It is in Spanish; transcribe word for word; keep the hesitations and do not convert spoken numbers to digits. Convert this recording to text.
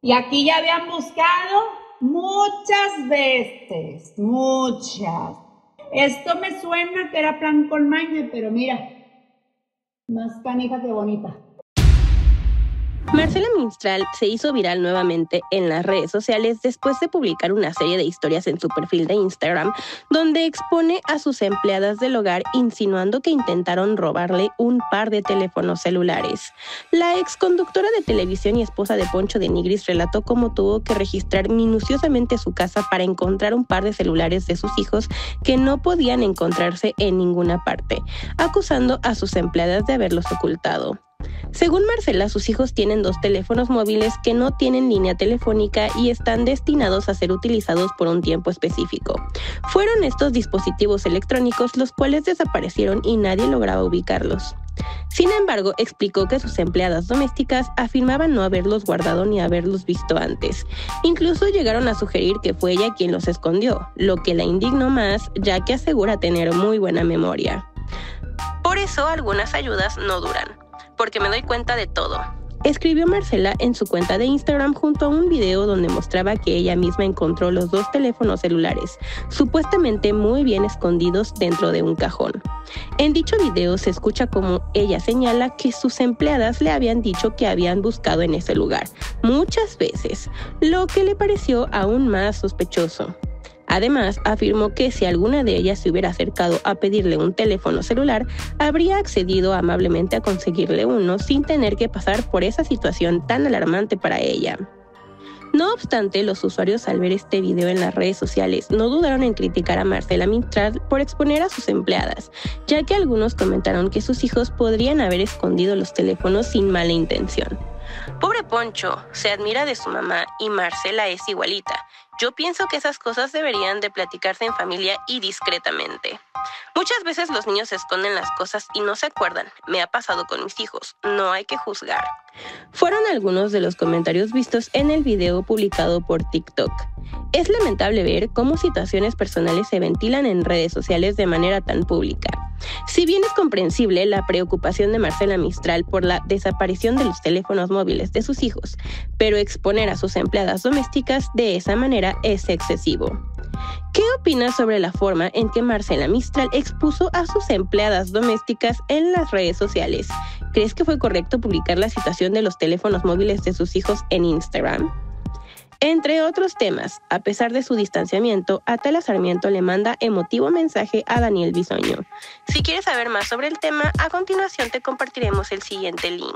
Y aquí ya habían buscado muchas veces, muchas. Esto me suena que era plan con maña, pero mira, más canija que bonita. Marcela Mistral se hizo viral nuevamente en las redes sociales después de publicar una serie de historias en su perfil de Instagram, donde expone a sus empleadas del hogar insinuando que intentaron robarle un par de teléfonos celulares. La exconductora de televisión y esposa de Poncho de Nigris relató cómo tuvo que registrar minuciosamente su casa para encontrar un par de celulares de sus hijos que no podían encontrarse en ninguna parte, acusando a sus empleadas de haberlos ocultado. Según Marcela, sus hijos tienen dos teléfonos móviles que no tienen línea telefónica y están destinados a ser utilizados por un tiempo específico. Fueron estos dispositivos electrónicos los cuales desaparecieron y nadie lograba ubicarlos. Sin embargo, explicó que sus empleadas domésticas afirmaban no haberlos guardado ni haberlos visto antes. Incluso llegaron a sugerir que fue ella quien los escondió, lo que la indignó más, ya que asegura tener muy buena memoria. Por eso algunas ayudas no duran, porque me doy cuenta de todo, escribió Marcela en su cuenta de Instagram junto a un video donde mostraba que ella misma encontró los dos teléfonos celulares, supuestamente muy bien escondidos dentro de un cajón. En dicho video se escucha como ella señala que sus empleadas le habían dicho que habían buscado en ese lugar muchas veces, lo que le pareció aún más sospechoso. Además, afirmó que si alguna de ellas se hubiera acercado a pedirle un teléfono celular, habría accedido amablemente a conseguirle uno sin tener que pasar por esa situación tan alarmante para ella. No obstante, los usuarios al ver este video en las redes sociales no dudaron en criticar a Marcela Mistral por exponer a sus empleadas, ya que algunos comentaron que sus hijos podrían haber escondido los teléfonos sin mala intención. Pobre Poncho, se admira de su mamá y Marcela es igualita. Yo pienso que esas cosas deberían de platicarse en familia y discretamente. Muchas veces los niños esconden las cosas y no se acuerdan. Me ha pasado con mis hijos. No hay que juzgar. Fueron algunos de los comentarios vistos en el video publicado por TikTok. Es lamentable ver cómo situaciones personales se ventilan en redes sociales de manera tan pública. Si bien es comprensible la preocupación de Marcela Mistral por la desaparición de los teléfonos móviles de sus hijos, pero exponer a sus empleadas domésticas de esa manera es excesivo. ¿Qué opinas sobre la forma en que Marcela Mistral expuso a sus empleadas domésticas en las redes sociales? ¿Crees que fue correcto publicar la situación de los teléfonos móviles de sus hijos en Instagram? Entre otros temas, a pesar de su distanciamiento, Atala Sarmiento le manda emotivo mensaje a Daniel Bisoño. Si quieres saber más sobre el tema, a continuación te compartiremos el siguiente link.